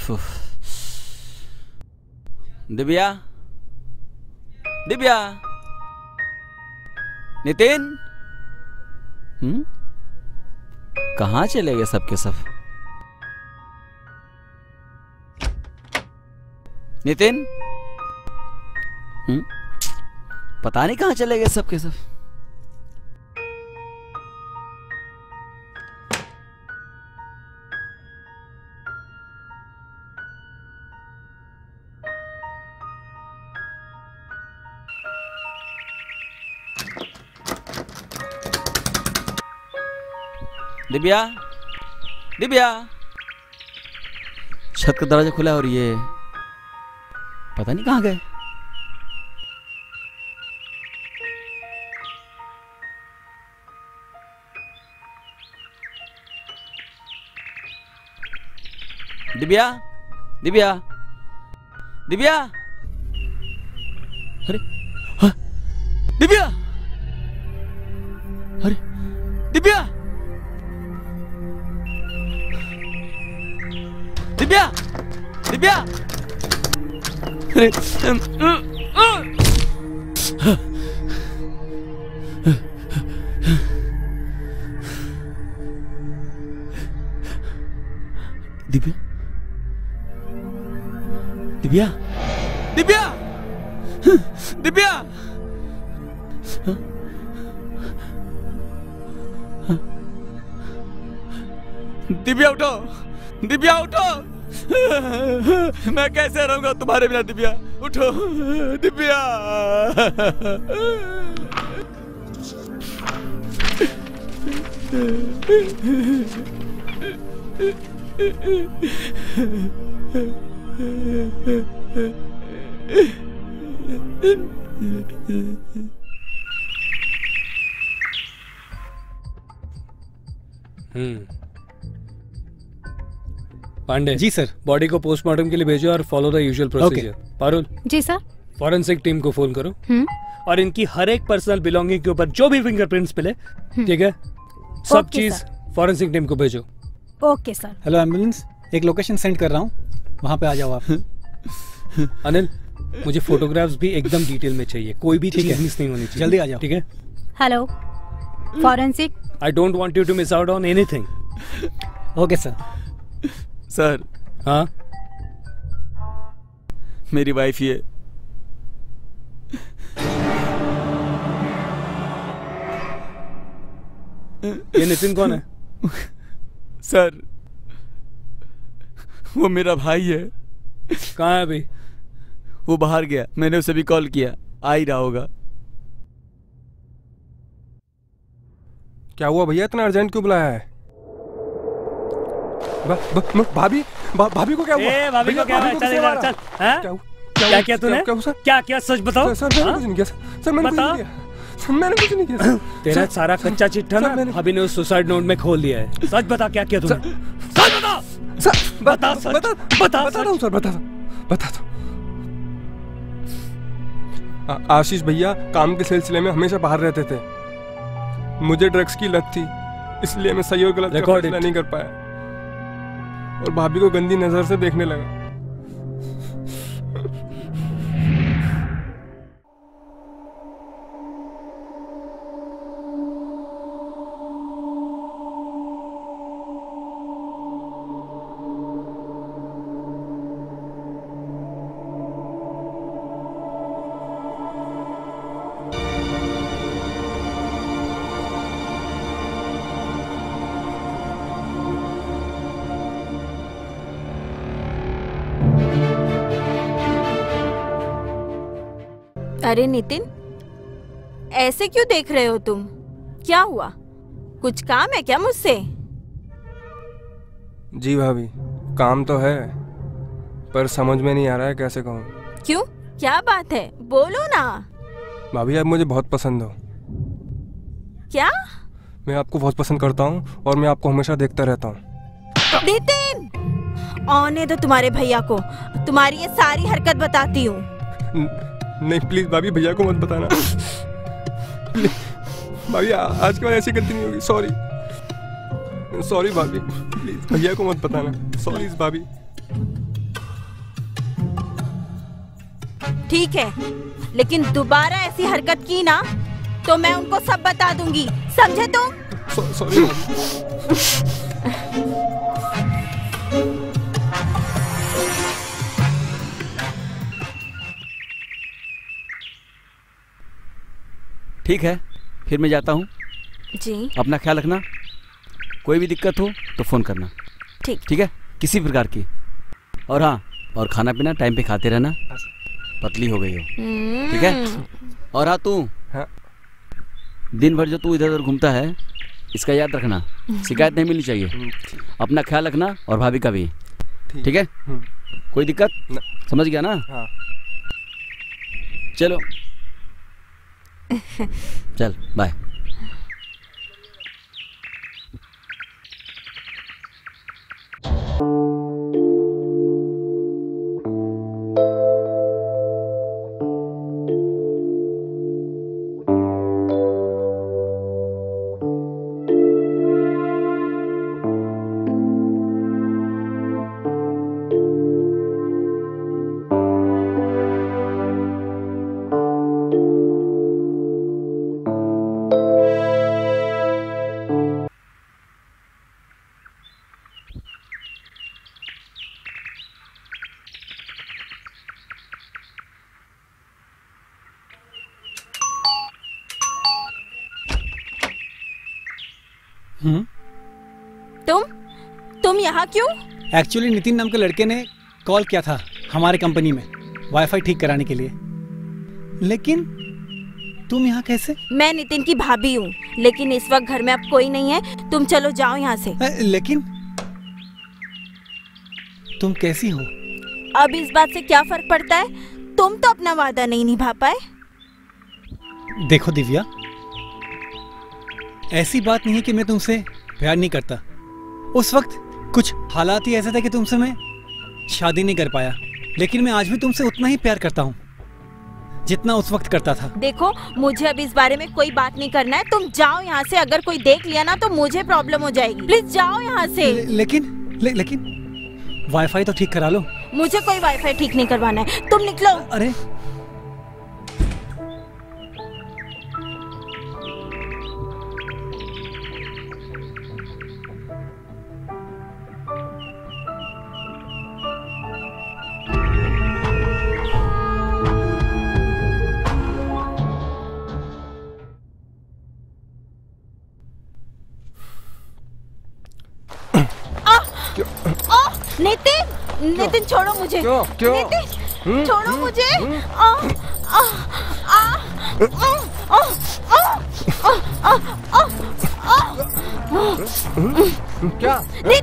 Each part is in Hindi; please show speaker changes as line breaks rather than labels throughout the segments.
दिव्या, दिव्या, नितिन, कहाँ चले गए सबके सब? नितिन, पता नहीं कहाँ चले गए सबके सब। दिव्या, दिव्या, छत का दरवाजा खुला है और ये पता नहीं कहाँ गए। दिव्या, दिव्या, दिव्या, अरे हाँ, दिव्या, अरे दिव्या, दिव्या, दिव्या, अरे दिव्या, दिव्या, दिव्या, दिव्या, दिव्या उठो, दिव्या उठो, मैं कैसे रहूंगा तुम्हारे बिना? दिव्या उठो, दिव्या,
पांडे जी सर, बॉडी को पोस्टमार्टम के लिए भेजो और follow the usual procedure. Parul
ji sir,
forensic team को फोन करो और इनकी हर एक पर्सनल बिलोंगिंग के ऊपर जो भी फिंगरप्रिंट्स मिले, ठीक है, सब चीज फॉरेंसिक टीम को भेजो।
Okay sir.
हेलो एम्बुलेंस, एक लोकेशन सेंड कर रहा हूँ, वहाँ पे आ जाओ आप।
अनिल, मुझे फोटोग्राफ्स भी एकदम डिटेल में चाहिए, कोई भी चीज मिस नहीं होनी चाहिए।
जल्दी आ जाओ।
ठीक है।
Hello forensic,
I don't want you to miss out on anything.
Okay sir.
Sir,
हाँ,
मेरी वाइफ ये
नितिन कौन है?
सर, वो मेरा भाई है।
कहाँ है अभी?
वो बाहर गया, मैंने उसे भी कॉल किया, आ ही रहा होगा।
क्या हुआ भैया, इतना अर्जेंट क्यों बुलाया है? भाभी, भाभी को क्या हुआ?
भाभी को क्या हुआ? चल इधर चल। क्या किया तूने? क्या किया, सच बताओ।
सर मैंने कुछ नहीं किया। सर मैंने कुछ नहीं किया। सर मैंने कुछ नहीं किया।
तेरा सारा कच्चा चिट्ठा ना भाभी ने उस सुसाइड नोट में खोल दिया है। सच बता, क्या किया तूने? सच बता।
सर
बता,
बता रहा हूँ सर, बता दो। आशीष भैया काम के सिलसिले में हमेशा बाहर रहते थे। मुझे ड्रग्स की लत थी, इसलिए मैं सही और गलत का फैसला नहीं कर पाया और भाभी को गंदी नजर से देखने लगा।
अरे नितिन, ऐसे क्यों देख रहे हो तुम? क्या हुआ? कुछ काम है क्या मुझसे?
जी भाभी, काम तो है, पर समझ में नहीं आ रहा है कैसे कहूँ।
क्यों, क्या बात है, बोलो ना।
भाभी आप मुझे बहुत पसंद हो।
क्या?
मैं आपको बहुत पसंद करता हूँ और मैं आपको हमेशा देखता रहता हूँ।
नितिन, आने दो तुम्हारे भैया को, तुम्हारी ये सारी हरकत बताती हूँ।
नहीं प्लीज भाभी, भैया को मत बताना। भाभी आज के बाद ऐसी गलती नहीं होगी। सॉरी भाभी, प्लीज भैया को मत बताना। सॉरी भाभी।
ठीक है, लेकिन दोबारा ऐसी हरकत की ना तो मैं उनको सब बता दूंगी, समझे तुम?
सॉरी।
ठीक है, फिर मैं जाता हूँ।
जी।
अपना ख्याल रखना, कोई भी दिक्कत हो तो फोन करना।
ठीक।
ठीक है, किसी प्रकार की। और हाँ, और खाना पीना टाइम पे खाते रहना, पतली हो गई हो। ठीक है। और हाँ तू,
हाँ।
दिन भर जो तू इधर उधर घूमता है, इसका याद रखना, शिकायत नहीं मिलनी चाहिए। अपना ख्याल रखना और भाभी का भी। ठीक है। कोई दिक्कत? समझ गया ना?
हाँ।
चलो चल बाय।
तुम यहाँ क्यों?
एक्चुअली नितिन नाम के लड़के ने कॉल किया था हमारे कंपनी में वाईफाई ठीक कराने के लिए। लेकिन तुम यहाँ कैसे?
मैं नितिन की भाभी हूँ, लेकिन इस वक्त घर में अब कोई नहीं है। तुम चलो जाओ यहाँ से।
लेकिन तुम कैसी हो?
अब इस बात से क्या फर्क पड़ता है? तुम तो अपना वादा नहीं निभा पाए।
देखो दिव्या, ऐसी बात नहीं है कि मैं तुमसे प्यार नहीं करता। उस वक्त कुछ हालात ही ऐसे थे कि तुमसे मैं शादी नहीं कर पाया, लेकिन मैं आज भी तुमसे उतना ही प्यार करता हूँ जितना उस वक्त करता था।
देखो, मुझे अब इस बारे में कोई बात नहीं करना है। तुम जाओ यहाँ से। अगर कोई देख लिया ना तो मुझे प्रॉब्लम हो जाएगी। प्लीज जाओ यहाँ से।
लेकिन वाईफाई तो ठीक करा लो।
मुझे कोई वाईफाई ठीक नहीं करवाना है। तुम निकलो।
अरे
नितिन छोड़ो मुझे।
क्यों?
नितिन छोड़ो मुझे।
क्या?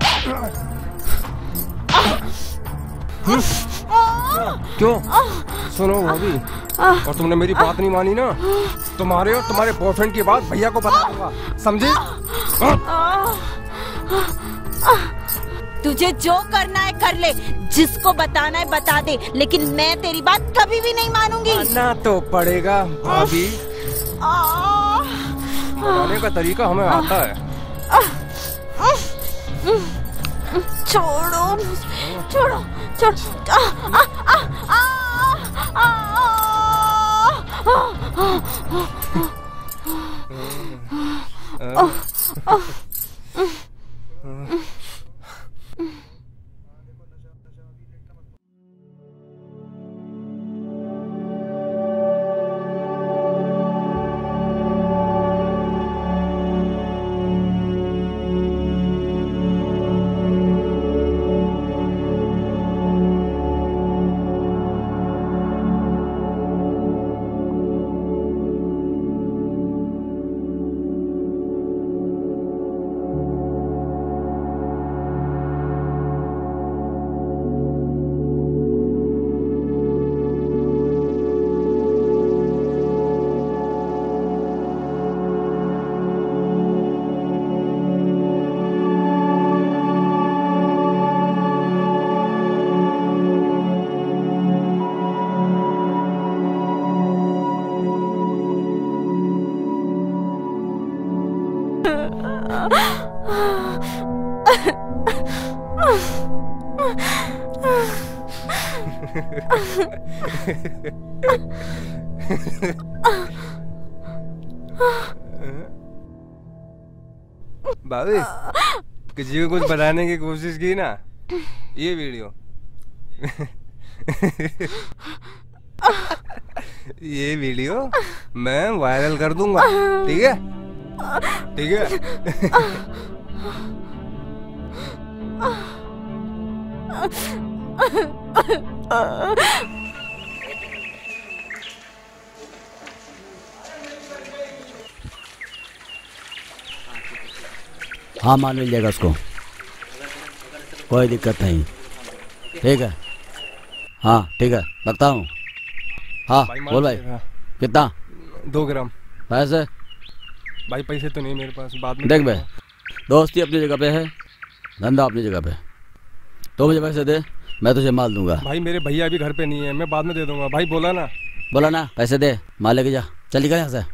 क्यों? सुनो भाभी, और तुमने मेरी बात नहीं मानी ना, तुम्हारे और तुम्हारे बॉयफ्रेंड की बात भैया को बता दूंगा, समझी?
तुझे जो करना है कर ले, जिसको बताना है बता दे, लेकिन मैं तेरी बात कभी भी नहीं मानूंगी।
मानना तो पड़ेगा भाभी, मनाने का तरीका हमें आता है।
छोड़ो छोड़ो छोड़ो।
भाभी किसी को कुछ बताने की कोशिश की ना, ये वीडियो ये वीडियो मैं वायरल कर दूंगा, ठीक है? ठीक है?
हाँ मान मिल जाएगा उसको, कोई दिक्कत नहीं। ठीक है, हाँ ठीक है, रखता हूँ। हाँ बोल भाई, कितना?
2 ग्राम।
पैसे?
भाई पैसे तो नहीं मेरे पास, बाद में
देख भाई, दोस्ती अपनी जगह पे है, धंधा अपनी जगह पे। तो मुझे पैसे दे, मैं तुझे माल दूंगा।
भाई मेरे भैया अभी घर पे नहीं है, मैं बाद में दे दूंगा। भाई बोला ना
पैसे दे, माल लेके जा, चल निकल यहाँ से।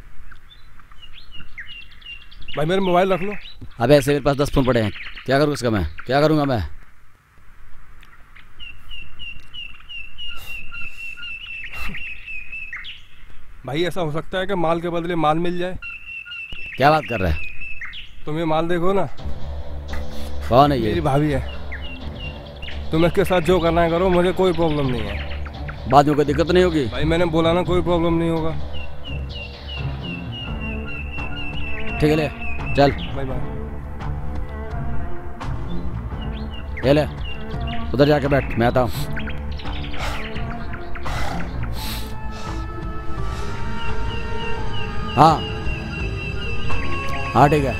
भाई मेरा मोबाइल रख लो।
अबे ऐसे मेरे पास 10 फोन पड़े हैं, क्या करूँ उसका मैं, क्या करूँगा मैं?
भाई ऐसा हो सकता है कि माल के बदले माल मिल जाए?
क्या बात कर रहा है?
तुम ये माल देखो ना।
कौन है ये?
मेरी भाभी है। तुम इसके साथ जो करना है करो, मुझे कोई प्रॉब्लम नहीं है।
बाद में कोई दिक्कत नहीं होगी?
भाई मैंने बोला ना, कोई प्रॉब्लम नहीं होगा।
ठीक है, ले चल।
Bye bye.
ये ले, उधर जाके बैठ, मैं आता हूँ। हाँ हाँ ठीक है।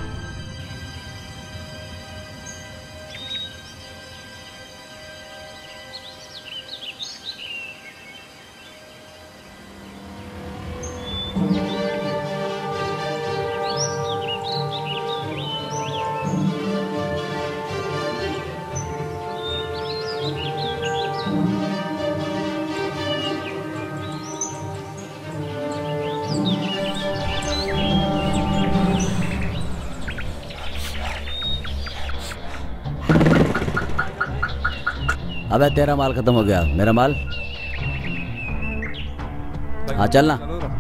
अबे तेरा माल खत्म हो गया, मेरा माल? हाँ चलना।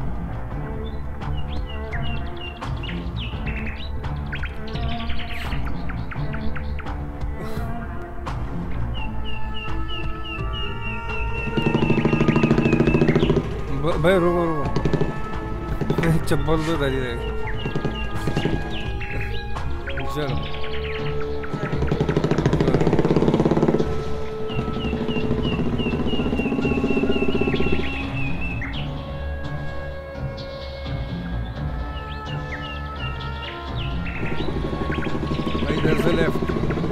भाई रुको चप्पल तो धरी रहेगी। चलो भाई इधर से लेफ्ट।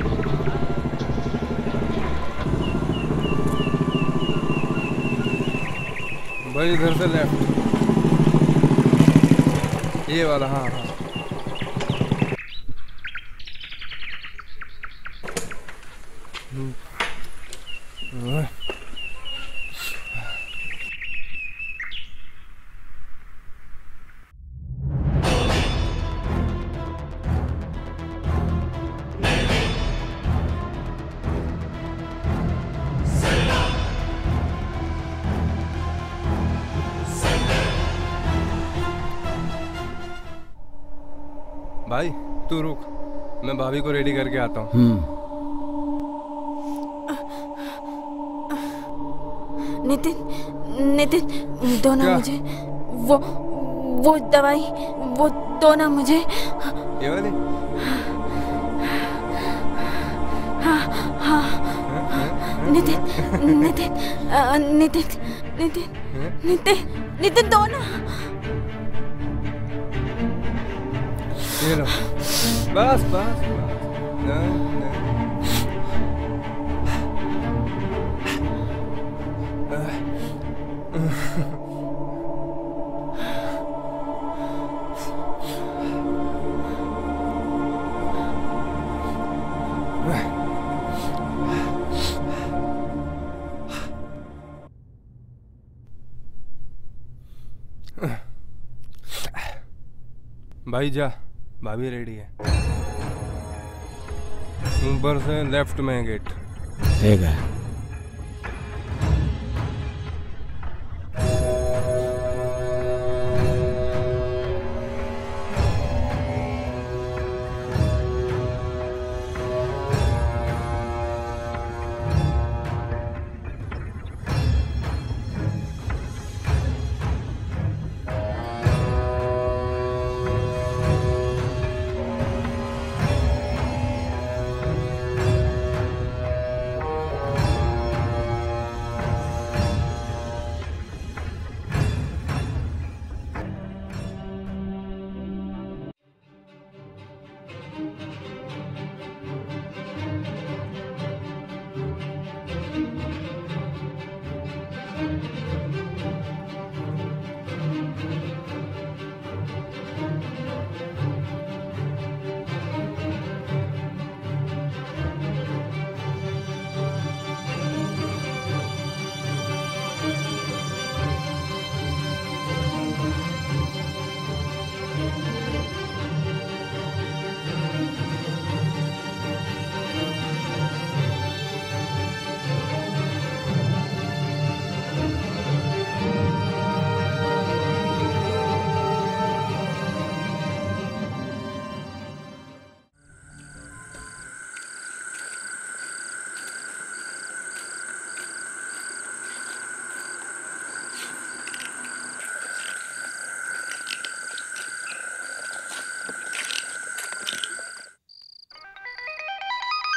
भाई इधर से लेफ्ट, ये वाला। हाँ हाँ भाई तू रुक, मैं भाभी को रेडी करके आता हूँ।
नितिन दो ना मुझे वो दवाई, वो दो ना मुझे।
ये वाली?
हाँ नितिन दो ना।
ये लो, बस ना। भाई जा, भाभी रेडी है। ऊपर से लेफ्ट में गेट।
ठीक है।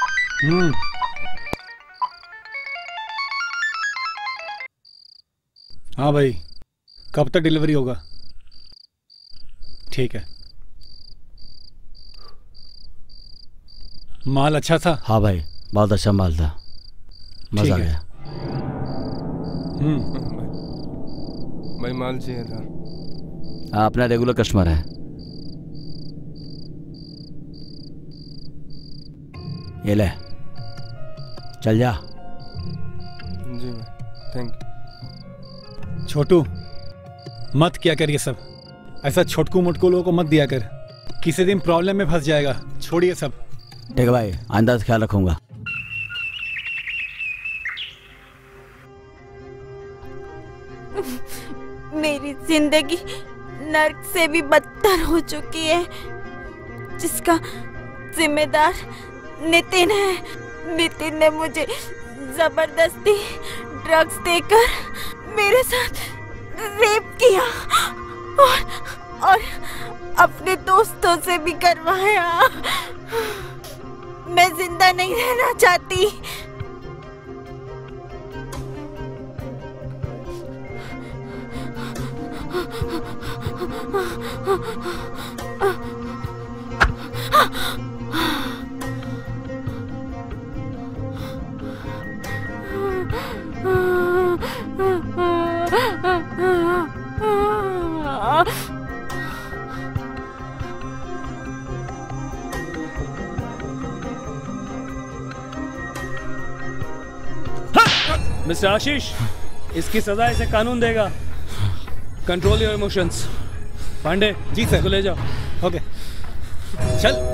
हाँ भाई, कब तक डिलीवरी होगा? ठीक है। माल अच्छा था?
हाँ भाई, बहुत अच्छा माल था, मजा आ गया।
भाई माल चाहिए था।
हाँ, अपना रेगुलर कस्टमर है। ये ले, चल जा।
जी भाई, थैंक यू।
छोटू, मत किया कर ये सब। ऐसा छोटकू मोटकू लोगों को मत दिया कर, किसी दिन प्रॉब्लम में फंस जाएगा। छोड़िए सब।
ठीक है भाई, आइंदा से ख्याल रखूंगा।
मेरी जिंदगी नर्क से भी बदतर हो चुकी है, जिसका जिम्मेदार नितिन है। नितिन ने मुझे जबरदस्ती ड्रग्स देकर मेरे साथ रेप किया और अपने दोस्तों से भी करवाया। मैं जिंदा नहीं रहना चाहती।
मिस्टर आशीष, इसकी सजा इसे कानून देगा। Control your emotions. Pandey
ji sir.
इसको ले जाओ।
ओके, चल।